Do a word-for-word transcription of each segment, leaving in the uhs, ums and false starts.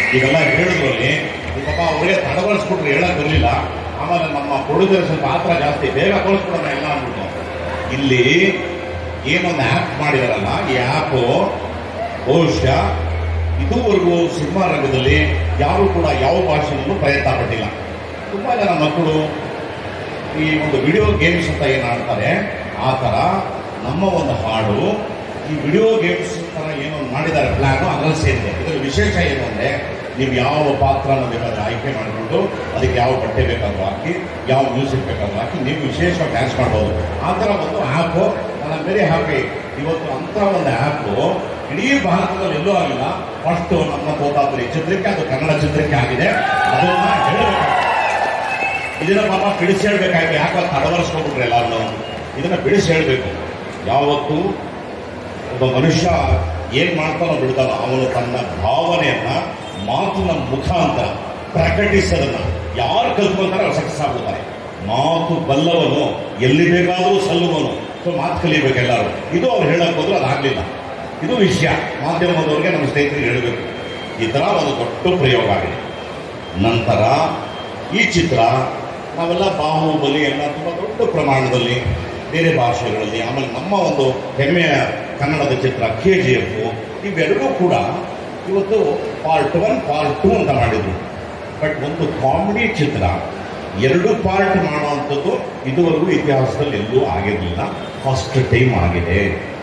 ಈಗೆಲ್ಲ ಹೇಳಿದ್ರಲ್ಲಿ ಈ ಪಾಪ ಅವರಿಗೆ ತಡವಳಿಸ್ಬಿಟ್ರು ಹೇಳಕ್ ಬರಲಿಲ್ಲ. ಆಮೇಲೆ ನಮ್ಮ ಪ್ರೊಡ್ಯೂಸರ್ ಸ್ವಲ್ಪ ಆತರ ಜಾಸ್ತಿ, ಬೇಗ ತೋರಿಸ್ಬಿಡೋಣ ಎಲ್ಲ ಅಂದ್ಬಿಟ್ಟು. ಇಲ್ಲಿ ಏನೊಂದು ಆ್ಯಪ್ ಮಾಡಿದಾರಲ್ಲ, ಈ ಆ್ಯಪು ಬಹುಶಃ ಇದುವರೆಗೂ ಸಿನಿಮಾ ರಂಗದಲ್ಲಿ ಯಾರು ಕೂಡ ಯಾವ ಭಾಷೆಯಲ್ಲೂ ಪ್ರಯತ್ನ ಪಟ್ಟಿಲ್ಲ. ತುಂಬ ಜನ ಮಕ್ಕಳು ಈ ಒಂದು ವಿಡಿಯೋ ಗೇಮ್ಸ್ ಅಂತ ಏನು ಆಡ್ತಾರೆ, ಆ ಥರ ನಮ್ಮ ಒಂದು ಹಾಡು ಈ ವಿಡಿಯೋ ಗೇಮ್ಸ್ ಥರ ಏನೋ ಮಾಡಿದ್ದಾರೆ ಪ್ಲ್ಯಾನು, ಅದರಲ್ಲಿ ಸೇರಿದೆ. ಇದರ ವಿಶೇಷ ಏನು ಅಂದರೆ, ನೀವು ಯಾವ ಪಾತ್ರನ ಬೇಕಾದ್ರೆ ಆಯ್ಕೆ ಮಾಡಿಕೊಂಡು ಅದಕ್ಕೆ ಯಾವ ಬಟ್ಟೆ ಬೇಕಾದ್ರೂ ಹಾಕಿ, ಯಾವ ಮ್ಯೂಸಿಕ್ ಬೇಕಾದ್ರೂ ಹಾಕಿ ನೀವು ವಿಶೇಷವಾಗಿ ಡ್ಯಾನ್ಸ್ ಮಾಡ್ಬೋದು. ಆ ಥರ ಒಂದು ಆ್ಯಪು ನನ್ನ ಬೇರೆ ಹಾಕಿ ಇವತ್ತು ಅಂಥ ಒಂದು ಆ್ಯಪು ಇಡೀ ಭಾರತದಲ್ಲಿ ಎಲ್ಲೂ ಆಗಿಲ್ಲ. ಫಸ್ಟು ನಮ್ಮ ತೋತಾಪುರಿ ಚಿತ್ರಕ್ಕೆ, ಅದು ಕನ್ನಡ ಚಿತ್ರಕ್ಕೆ ಆಗಿದೆ. ಅದನ್ನ ಹೇಳಬೇಕು, ಇದನ್ನ ಪಾಪ ಬಿಡಿಸಿ ಹೇಳ್ಬೇಕಾಗಿ, ಯಾಕೆ ತಡವರಿಸ್ಕೊಂಡ್ಬಿಟ್ರೆ ಎಲ್ಲರೂ ಇದನ್ನ ಬಿಡಿಸಿ ಹೇಳಬೇಕು. ಯಾವತ್ತು ಒಬ್ಬ ಮನುಷ್ಯ ಏನ್ ಮಾಡ್ತಾನೋ ಬಿಡ್ತಾನೋ, ಅವನು ತನ್ನ ಭಾವನೆಯನ್ನ ಮಾತಿನ ಮುಖಾಂತರ ಪ್ರಕಟಿಸೋದನ್ನ ಯಾರು ಕಲ್ತ್ಕೊಳ್ತಾರೆ ಅವ್ರು ಸಕ್ಸಸ್ ಆಗ್ಬಿಡ್ತಾರೆ. ಮಾತು ಬಲ್ಲವನು ಎಲ್ಲಿ ಬೇಕಾದರೂ ಸಲ್ಲುವನು. ಸೊ ಮಾತು ಕಲಿಬೇಕೆಲ್ಲರೂ. ಇದು ಅವ್ರು ಹೇಳಕ್ ಹೋದ್ರು ಅದಾಗಲಿಲ್ಲ. ಇದು ವಿಷಯ ಮಾಧ್ಯಮದವ್ರಿಗೆ ನಮ್ಮ ಸ್ನೇಹಿತರಿಗೆ ಹೇಳಬೇಕು. ಈ ಥರ ಒಂದು ದೊಡ್ಡ ಪ್ರಯೋಗ ಆಗಿದೆ. ನಂತರ ಈ ಚಿತ್ರ ನಾವೆಲ್ಲ ಬಾಹುಬಲಿ ಎಲ್ಲ ತುಂಬ ದೊಡ್ಡ ಪ್ರಮಾಣದಲ್ಲಿ ಬೇರೆ ಭಾಷೆಗಳಲ್ಲಿ, ಆಮೇಲೆ ನಮ್ಮ ಒಂದು ಹೆಮ್ಮೆಯ ಕನ್ನಡದ ಚಿತ್ರ ಕೆ ಜಿ ಎಫ್, ಇವೆರಡೂ ಕೂಡ ಇವತ್ತು ಪಾರ್ಟ್ ಒನ್ ಪಾರ್ಟ್ ಟೂ ಅಂತ ಮಾಡಿದ್ರು. ಬಟ್ ಒಂದು ಕಾಮಿಡಿ ಚಿತ್ರ ಎರಡು ಪಾರ್ಟ್ ಮಾಡುವಂಥದ್ದು ಇದುವರೆಗೂ ಇತಿಹಾಸದಲ್ಲಿ ಎಲ್ಲೂ ಆಗಿರಲಿಲ್ಲ. ಫಸ್ಟ್ ಟೈಮ್ ಆಗಿದೆ,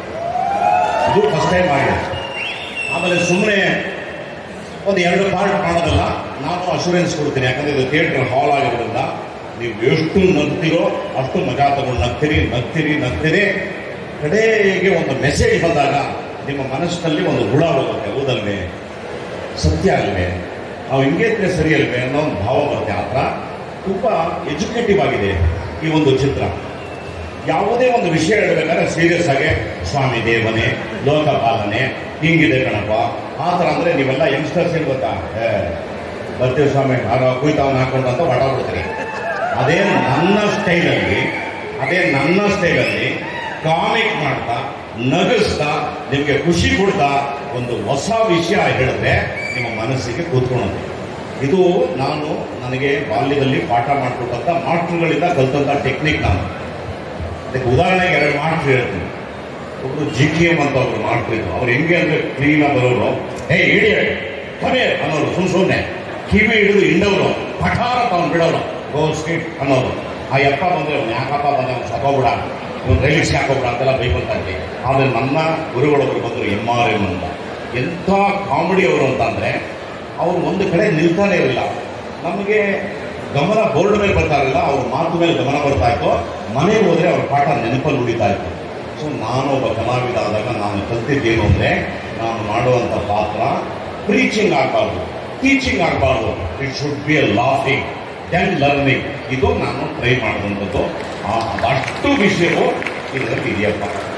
ಇದು ಫಸ್ಟ್ ಟೈಮ್ ಆಗಿದೆ. ಆಮೇಲೆ ಸುಮ್ಮನೆ ಒಂದು ಎರಡು ಪಾರ್ಟ್ ಮಾಡೋದಲ್ಲ, ನಾನು ಅಶೂರೆನ್ಸ್ ಕೊಡ್ತೀನಿ. ಯಾಕಂದರೆ ಇದು ಥಿಯೇಟರ್ ಹಾಲ್ ಆಗಿರೋದ್ರಿಂದ ನೀವು ಎಷ್ಟು ನಗ್ತೀರೋ ಅಷ್ಟು ಮಜಾ ತಗೊಂಡು ನಗ್ತೀರಿ ನಗ್ತೀರಿ ನಗ್ತೀರಿ ಕಡೆಗೆ ಒಂದು ಮೆಸೇಜ್ ಬಂದಾಗ ನಿಮ್ಮ ಮನಸ್ಸಿನಲ್ಲಿ ಒಂದು ಹುಳ ಹೋಗುತ್ತೆ. ಹೌದಲ್ವೇ, ಸತ್ಯ ಅಲ್ವೇ, ನಾವು ಹಿಂಗೆ ಇದ್ರೆ ಸರಿ ಅಲ್ವೇ ಅನ್ನೋ ಒಂದು ಭಾವ ಬರುತ್ತೆ. ಆ ಥರ ತುಂಬ ಎಜುಕೇಟಿವ್ ಆಗಿದೆ ಈ ಒಂದು ಚಿತ್ರ. ಯಾವುದೇ ಒಂದು ವಿಷಯ ಹೇಳಬೇಕಾದ್ರೆ ಸೀರಿಯಸ್ ಆಗಿ ಸ್ವಾಮಿ ದೇವನೇ, ಲೋಕಪಾಲನೆ, ಹಿಂಗಿದೆ ಕಣಪ್ಪ, ಆ ಥರ ಅಂದರೆ ನೀವೆಲ್ಲ ಯಂಗ್ಸ್ಟರ್ಸ್ ಏನು ಗೊತ್ತಾ, ಬರ್ತೀವಿ ಸ್ವಾಮಿ ಆಗ ಕುಯ್ತಾವನ್ನ ಹಾಕೊಂಡು ಅಂತ ಹೊಡಾಡ್ಬಿಡ್ತೀರಿ. ಅದೇ ನನ್ನ ಸ್ಟೈಲಲ್ಲಿ ಅದೇ ನನ್ನ ಸ್ಟೈಲಲ್ಲಿ ಕಾಮಿಕ್ ಮಾಡ್ತಾ ನಗಿಸ್ತಾ ನಿಮಗೆ ಖುಷಿ ಕೊಡ್ತಾ ಒಂದು ಹೊಸ ವಿಷಯ ಹೇಳಿದ್ರೆ ನಿಮ್ಮ ಮನಸ್ಸಿಗೆ ಕೂತ್ಕೊಳ್ಳೋದು. ಇದು ನಾನು ನನಗೆ ಬಾಲ್ಯದಲ್ಲಿ ಪಾಠ ಮಾಡಿಕೊಟ್ಟಂಥ ಮಾಸ್ಟರ್ಗಳಿಂದ ಕಲ್ತಂಥ ಟೆಕ್ನಿಕ್. ನಾನು ಅದಕ್ಕೆ ಉದಾಹರಣೆಗೆ ಎರಡು ಮಾಸ್ಟರ್ ಹೇಳ್ತೀನಿ. ಒಬ್ಬರು ಜಿ ಕೆ ಎಮ್ ಅಂತ ಒಬ್ರು ಮಾಸ್ಟರ್ ಇದ್ರು. ಅವ್ರು ಹೆಂಗೆ ಅಂದರೆ ಕ್ಲೀನಾಗಿ ಬರೋರು, ಹೇ ಇಡಿ ಕಮೆ ಅನ್ನೋರು, ಸುಮ್ ಸುಮ್ಮನೆ ಕಿವಿ ಹಿಡಿದು ಹಿಂಡವರು, ಪಠಾರ ತಗೊಂಡು ಬಿಡೋರು, ಗೋ ಸ್ಟ್ರೀಟ್ ಅನ್ನೋರು. ಆ ಯಪ್ಪ ಬಂದರೆ ಅವ್ನು ಯಾಕಪ್ಪ ಬಂದ ಅವ್ನು ಸಕೋಬಿಡ, ಒಂದು ರೈಲಿಗೆ ಹಾಕೋಬಿಡ ಅಂತೆಲ್ಲ ಬೈಕೊಳ್ತಾ ಇದ್ವಿ. ಆದರೆ ನನ್ನ ಗುರುಗಳೊಬ್ಬರು ಬಂದರು, ಎಮ್ ಆರ್ ಎಮ್ ಅಂತ. ಎಂಥ ಕಾಮಿಡಿ ಅವರು ಅಂತಂದರೆ ಅವರು ಒಂದು ಕಡೆ ನಿಲ್ತಾನೆ ಇರಲಿಲ್ಲ. ನಮಗೆ ಗಮನ ಬೋರ್ಡ್ ಮೇಲೆ ಬರ್ತಾ ಇರಲಿಲ್ಲ, ಅವ್ರ ಮಾತು ಮೇಲೆ ಗಮನ ಬರ್ತಾ ಇತ್ತು. ಮನೆಗೆ ಹೋದರೆ ಅವ್ರ ಪಾಠ ನೆನಪಲ್ಲಿ ಉಳಿತಾ ಇತ್ತು. ಸೊ ನಾನು ಒಬ್ಬ ಕಲಾವಿದ ಆದಾಗ ನಾನು ಕಲ್ತಿದ್ದೇನು ಅಂದರೆ, ನಾನು ಮಾಡುವಂಥ ಪಾತ್ರ ಪ್ರೀಚಿಂಗ್ ಆಗಬಾರ್ದು, ಟೀಚಿಂಗ್ ಆಗಬಾರ್ದು. It should be a laughing then learning. ಇದು ನಾನು ಟ್ರೈ ಮಾಡಿದಂಥದ್ದು. ಅಷ್ಟು ವಿಷಯವು ಇದರಲ್ಲಿ ಇದೆಯಪ್ಪ.